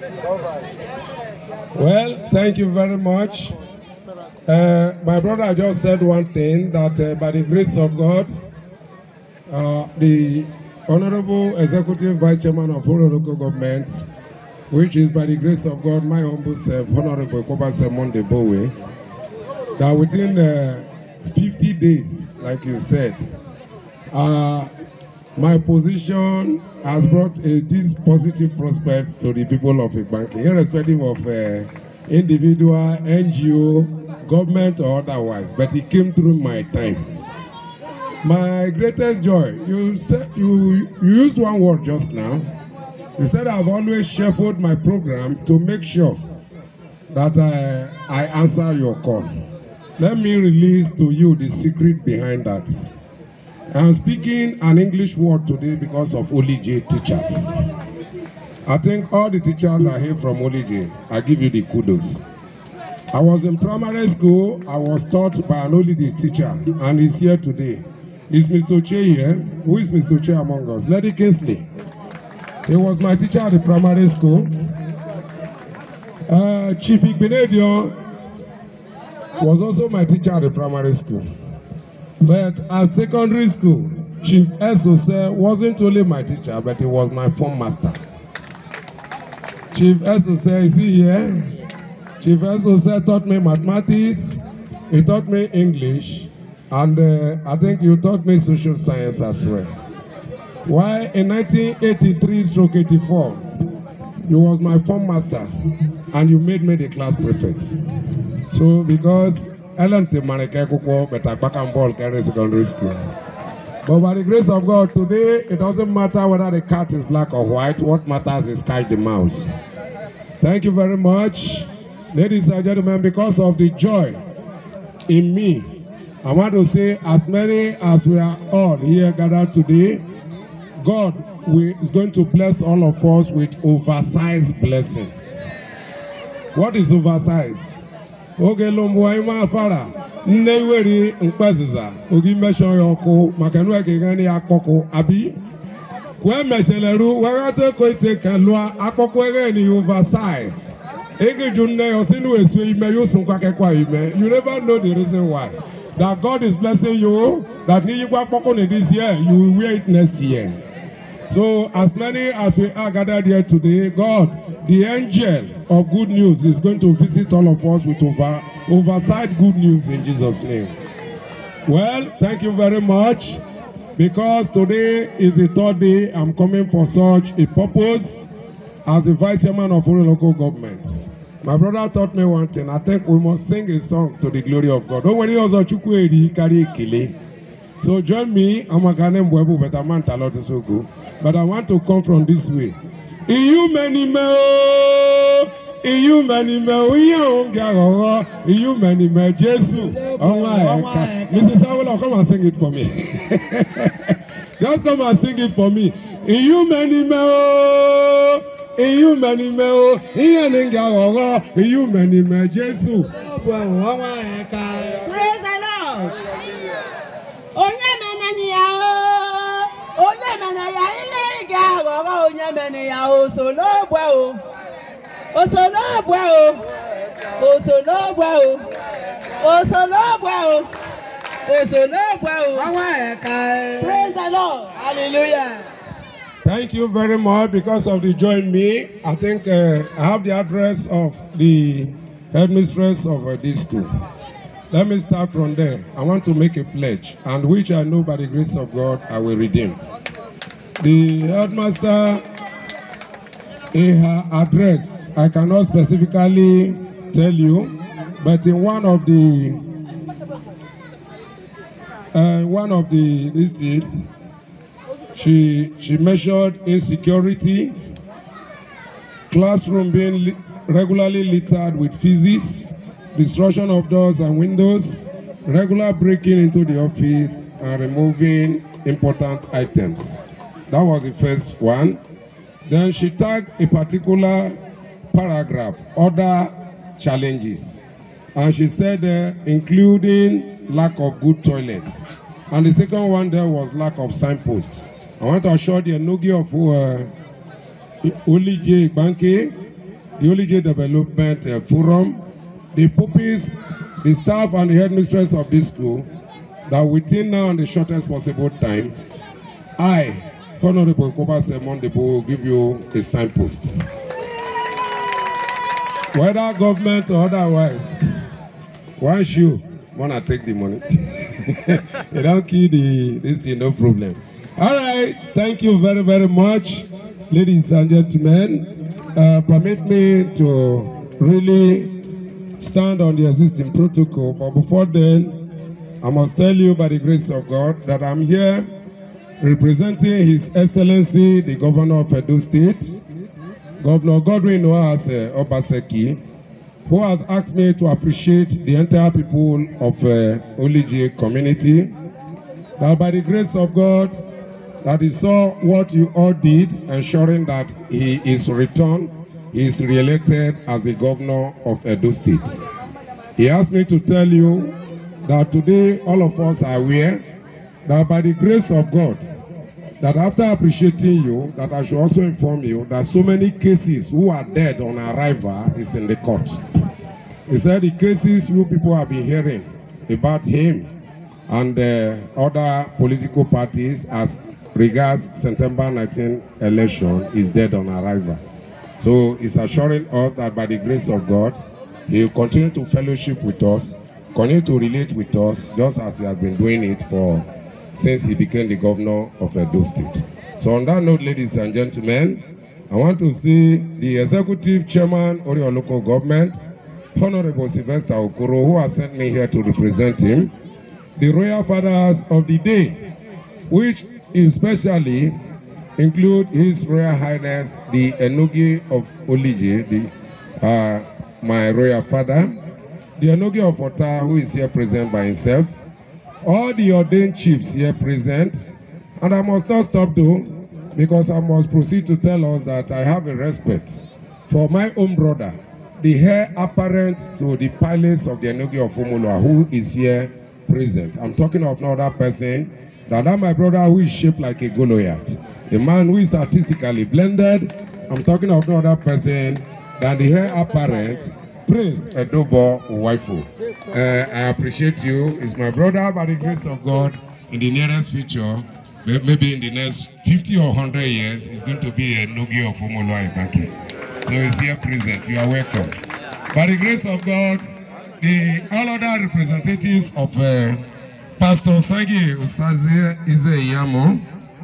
Well, thank you very much. My brother just said one thing, that by the grace of God, the Honorable Executive Vice Chairman of Oro Local Government, which is by the grace of God, my humble self, Honorable Kobase Monde Bowe, that within 50 days, like you said, my position has brought this positive prospect to the people of Igbanke, irrespective of individual, NGO, government or otherwise, but it came through my time. My greatest joy, you said you used one word just now. You said I've always shuffled my program to make sure that I answer your call. Let me release to you the secret behind that. I'm speaking an English word today because of Olije teachers. I think all the teachers that are here from Olije, I give you the kudos. I was in primary school, I was taught by an Olije teacher, and he's here today. Is Mr. Che here? Who is Mr. Che among us? Lady Kingsley. He was my teacher at the primary school. Chief Igbenedion was also my teacher at the primary school. But at secondary school, Chief Esose wasn't only my teacher, but he was my form master. Chief Esose, is he here? Chief Esose taught me mathematics, he taught me English, and I think you taught me social science as well. Why in 1983-84, you was my form master, and you made me the class prefect. So because Ellen Timaneke Kuko, but I back and ball carry secondary school. But by the grace of God, today it doesn't matter whether the cat is black or white. What matters is catch the mouse. Thank you very much, ladies and gentlemen. Because of the joy in me, I want to say, as many as we are all here gathered today, God is going to bless all of us with oversized blessing. What is oversized? Oge lombo ima fara nne weri nkpaziza ogi mesho yoko makanu egegani akpoko abi kwe mesheleru wegate ko ite kanlua akpoko egeni oversize ege junne osinu esu ime yosun kwakekwa ime. You never know the reason why. That God is blessing you, that ni yigwa akpoko in this year, you will wear it next year. So as many as we are gathered here today, God, the angel of good news, is going to visit all of us with oversight good news in Jesus' name. Well, thank you very much, because today is the third day I'm coming for such a purpose as the Vice Chairman of Oro Local Government. My brother taught me one thing. I think we must sing a song to the glory of God. Don't worry, also Chukwueri carry kile. So join me. I'm a Ghanaian boy, but I'm not a lot of so good. But I want to come from this way. You many me, you many me, you many me, Jesus. Oh my! Mrs. Awolo, come and sing it for me. Just come and sing it for me. You many me, you many me, you many me, Jesus. Praise the Lord. Onye mene ya ga onye mene ya osolobwa Praise the Lord. Hallelujah. Thank you very much. Because of the join me, I think I have the address of the headmistress of this school. Let me start from there. I want to make a pledge, and which I know by the grace of God I will redeem. The headmaster, in her address, I cannot specifically tell you, but in one of the listed, she measured insecurity, classroom being regularly littered with feces, destruction of doors and windows, regular breaking into the office, and removing important items. That was the first one. Then she tagged a particular paragraph, other challenges. And she said, including lack of good toilets. And the second one there was lack of signposts. I want to assure the Enogi of Olije Igbanke the Olije Development Forum, the pupils, the staff and the headmistress of this school, that within now and the shortest possible time, I, Honorable Koba Simon Debo, will give you a signpost. Whether government or otherwise, once you wanna take the money, you don't kill this thing, no problem. All right, thank you very, very much, ladies and gentlemen. Permit me to really stand on the existing protocol, but before then, I must tell you by the grace of God that I'm here representing His Excellency, the Governor of Edo State, Governor Godwin Noah Obaseki, who has asked me to appreciate the entire people of Olije community, that by the grace of God, that he saw what you all did, ensuring that he is returned, he is re-elected as the Governor of Edo State. He asked me to tell you that today all of us are aware that by the grace of God, that after appreciating you, that I should also inform you that so many cases who are dead on arrival is in the court. He said the cases you people have been hearing about him and other political parties as regards September 19 election is dead on arrival. So he's assuring us that by the grace of God, he will continue to fellowship with us, continue to relate with us, just as he has been doing it since he became the Governor of Edo State. So on that note, ladies and gentlemen, I want to see the Executive Chairman of your local government, Honorable Sylvester Okoro, who has sent me here to represent him, the Royal Fathers of the day, which especially include His Royal Highness, the Enogi of Olije, my Royal Father, the Enogi of Ota, who is here present by himself, all the ordained chiefs here present, and I must not stop though, because I must proceed to tell us that I have a respect for my own brother, the heir apparent to the palace of the Enogi of Omolua, who is here present. I'm talking of no other person than that my brother who is shaped like a Goliath, a man who is artistically blended. I'm talking of no other person than the heir apparent, Prince Edobo Waifu. I appreciate you. He's my brother by the grace of God. In the nearest future, maybe in the next 50 or 100 years, he's going to be a Nogi of Omolua Ibanki. So he's here present. You are welcome. By the grace of God, all other representatives of Pastor Sagi Usaze Izeyamo,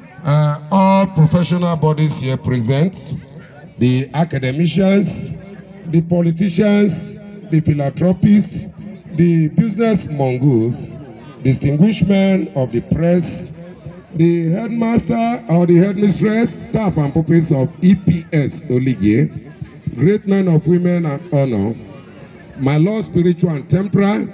all professional bodies here present, the academicians, the politicians, the philanthropists, the business mongols, distinguished men of the press, the headmaster or the headmistress, staff and pupils of EPS Olije, great men of women and honor, my Lord spiritual and temporal,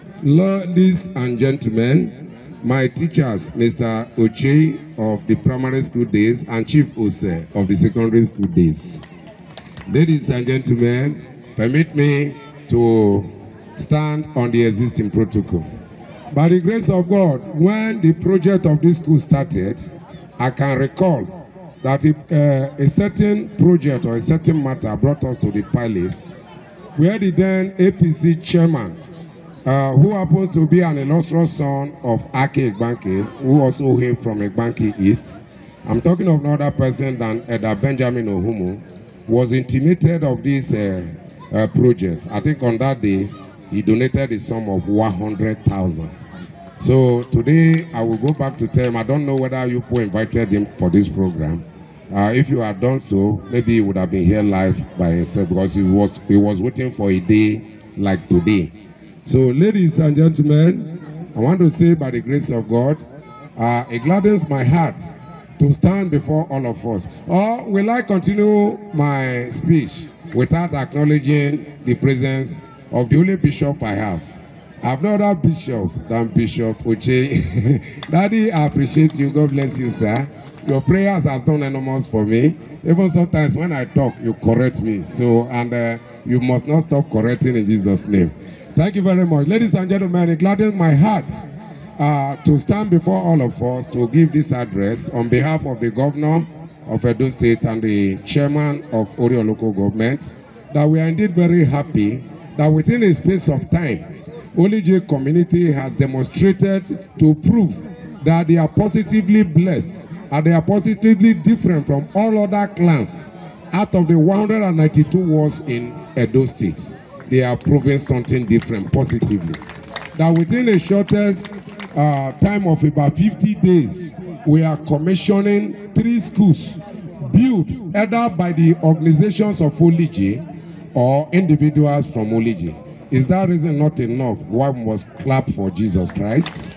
ladies and gentlemen, my teachers, Mr. Oche of the primary school days and Chief Ose of the secondary school days. Ladies and gentlemen, permit me to stand on the existing protocol. By the grace of God, when the project of this school started, I can recall that a certain project or a certain matter brought us to the palace, where the then APC chairman, who happens to be an illustrious son of Ake Igbanke, who also hailed from Igbanke East, I'm talking of no other person than Eda Benjamin Ohumu, was intimated of this project. I think on that day, he donated a sum of 100,000. So today, I will go back to tell him, I don't know whether you invited him for this program. If you had done so, maybe he would have been here live by himself, because he was waiting for a day like today. So ladies and gentlemen, I want to say by the grace of God, it gladdens my heart to stand before all of us. Or will I continue my speech without acknowledging the presence of the only bishop I have? I have no other bishop than Bishop Oche. Daddy, I appreciate you. God bless you, sir. Your prayers has done enormous for me. Even sometimes when I talk, you correct me. So, and you must not stop correcting in Jesus' name. Thank you very much. Ladies and gentlemen, it gladdens my heart to stand before all of us to give this address on behalf of the Governor of Edo State and the Chairman of Orio Local Government, that we are indeed very happy that within a space of time, Olije community has demonstrated to prove that they are positively blessed and they are positively different from all other clans out of the 192 wards in Edo State. They are proving something different positively. That within the shortest time of about 50 days, we are commissioning 3 schools built either by the organizations of Olije or individuals from Olije. Is that reason not enough? One must clap for Jesus Christ.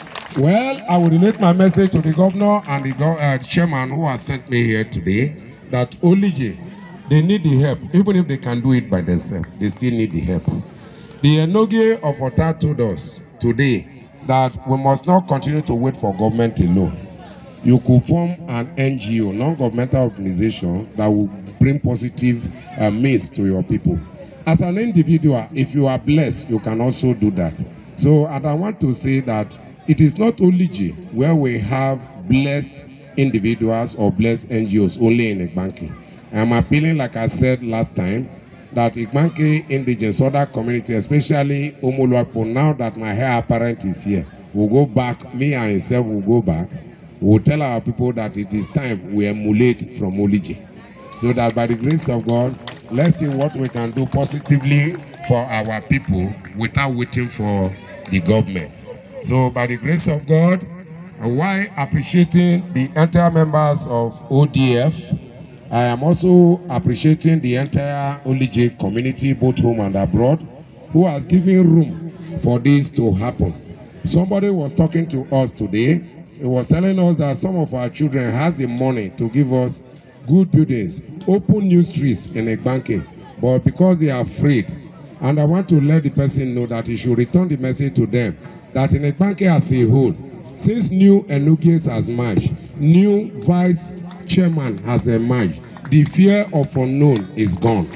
Well, I will relate my message to the governor and the chairman who has sent me here today that Olije, they need the help. Even if they can do it by themselves, they still need the help. The Enogie of Ota told us today that we must not continue to wait for government alone. You could form an NGO, non-governmental organization, that will bring positive means to your people. As an individual, if you are blessed, you can also do that. So, and I want to say that it is not Olije where we have blessed individuals or blessed NGOs only in Igbanke. I'm appealing, like I said last time, that Igbanke indigenous other community, especially Omoluapo, now that my heir apparent is here, we'll go back, me and himself will go back. We'll tell our people that it is time we emulate from Olije. So that by the grace of God, let's see what we can do positively for our people without waiting for the government. So by the grace of God, while appreciating the entire members of ODF, I am also appreciating the entire Olije community, both home and abroad, who has given room for this to happen. Somebody was talking to us today. He was telling us that some of our children has the money to give us good buildings, open new streets in Igbanke, but because they are afraid, and I want to let the person know that he should return the message to them, that in Igbanke as a whole, since new Enogies has merged, new vice chairman has emerged, the fear of unknown is gone.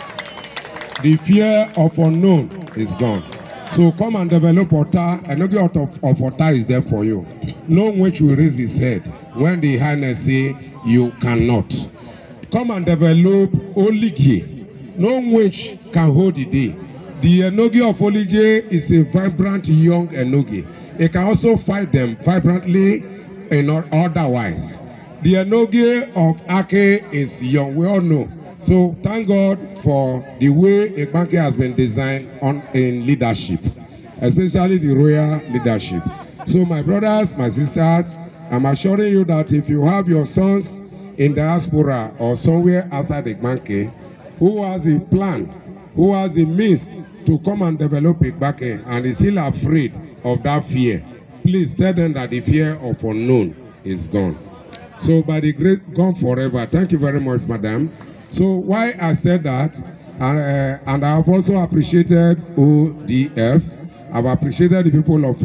The fear of unknown is gone. So come and develop Ota. Enogie of Ota is there for you. No which will raise his head when the highness say you cannot. Come and develop Olije. No which can hold the day. The Enogie of Olije is a vibrant young Enogie. It can also fight them vibrantly and not otherwise. The Enogie of Ake is young, we all know. So thank God for the way Igbanke has been designed in leadership, especially the royal leadership. So my brothers, my sisters, I'm assuring you that if you have your sons in diaspora or somewhere outside Igbanke who has a plan, who has a means to come and develop Igbanke and is still afraid of that fear, please tell them that the fear of unknown is gone. So by the grace, gone forever. Thank you very much, madam. So why I said that, and I have also appreciated ODF, I've appreciated the people of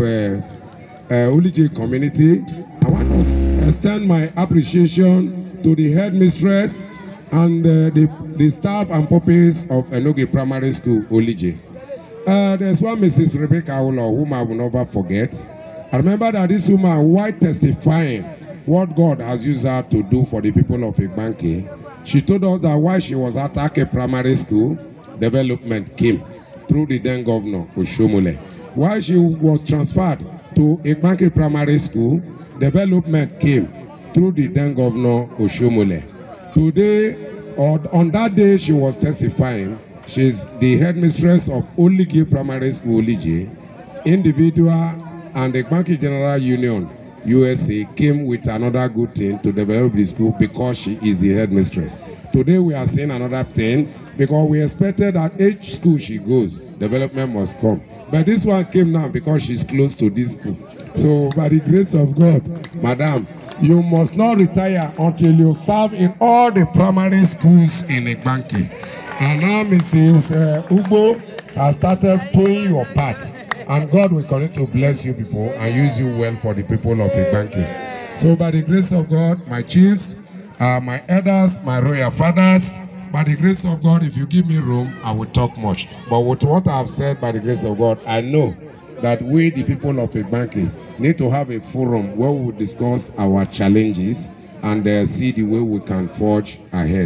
Olije community. I want to extend my appreciation to the headmistress and the staff and pupils of Enogie Primary School, Olije. There's one Mrs. Rebecca Olo, whom I will never forget. I remember that this woman, while testifying what God has used her to do for the people of Igbanke, she told us that while she was at Ake Primary School, development came through the then governor, Oshomole. While she was transferred to Igbanke Primary School, development came through the then governor, Oshomole. Today, or on that day she was testifying, she's the headmistress of Olije Primary School, Olije. Individual and the Igbanke General Union, USA, came with another good thing to develop the school because she is the headmistress. Today we are seeing another thing because we expected that each school she goes, development must come. But this one came now because she's close to this school. So by the grace of God, madam, you must not retire until you serve in all the primary schools in Igbanke. And now Mrs. Ugbo has started playing your part. And God will continue to bless you people and use you well for the people of Igbanke. So by the grace of God, my chiefs, my elders, my royal fathers, by the grace of God, if you give me room, I will talk much. But with what I have said, by the grace of God, I know that we, the people of Igbanke, need to have a forum where we will discuss our challenges and see the way we can forge ahead.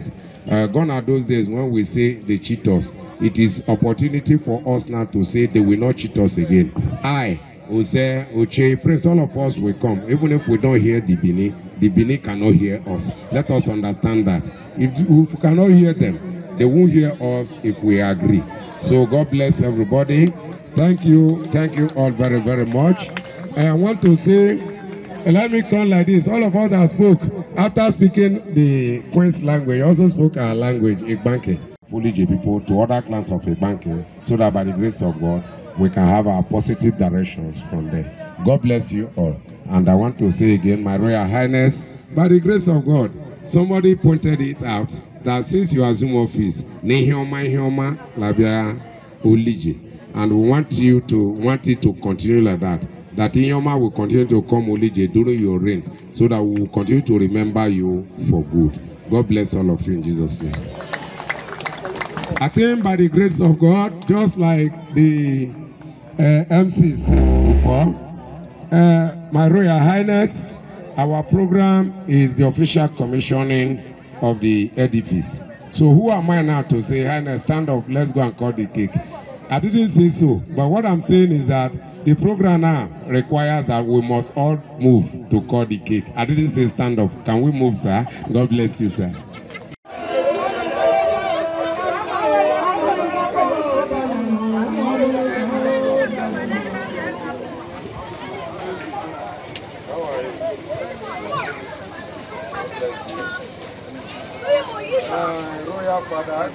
Gone are those days when we say they cheat us. It is opportunity for us now to say they will not cheat us again. I, Ose, Uche, Prince, all of us will come. Even if we don't hear the Bini cannot hear us. Let us understand that. If we cannot hear them, they won't hear us if we agree. So God bless everybody. Thank you all very, very much. And I want to say, let me come like this. All of us that spoke, after speaking the Queen's language, also spoke our language, Igbanke. Fully people to other clans of Igbanke, so that by the grace of God, we can have our positive directions from there. God bless you all. And I want to say again, My Royal Highness, by the grace of God, somebody pointed it out that since you are Zoom office, Nehioma Labia Olije, and we want it to continue like that. That Inyoma will continue to come Olije during your reign, so that we will continue to remember you for good. God bless all of you in Jesus' name. I think by the grace of God, just like the MCs before, My Royal Highness, our program is the official commissioning of the edifice. So who am I now to say, Highness, stand up, let's go and cut the cake? I didn't say so, but what I'm saying is that the program now requires that we must all move to cut the cake. I didn't say stand up. Can we move, sir? God bless you, sir. Royal fathers,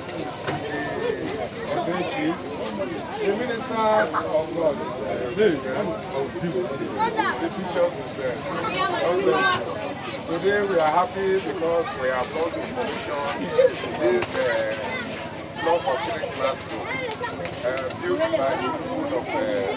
the ordained chiefs, the ministers of God, the bishop is today we are happy because we are about to commission this block of 3 classrooms built by the food of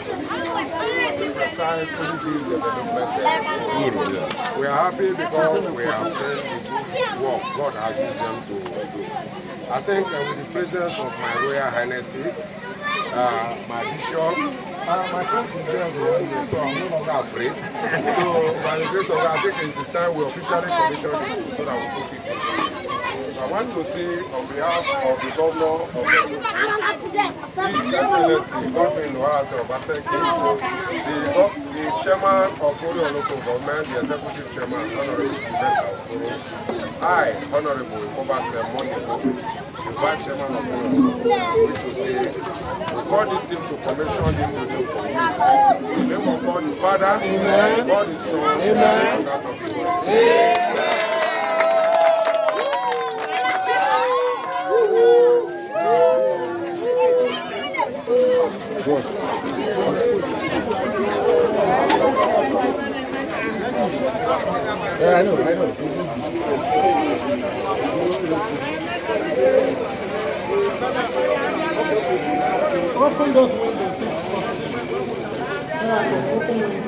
precise development. We are happy because we have seen the good work God has used them to do. I think with the presence of my Royal Highnesses, my bishop, my trust is there, so I'm no longer afraid. So by the grace of God, I think it's this time we officially commission this so that we put it in place. I want to say on behalf of the governor of the His Excellency, Godwin Noahase Obaseki, the chairman of Okoro local government, the executive chairman, Honorable Sylvester Okoro, I, Honorable Obase Moniko, the vice chairman of Okoro, which to say, we call this team to commission this building for you. In the name of God the Father, God the Son, and that of the Holy Spirit. Yeah, I know. Open those windows.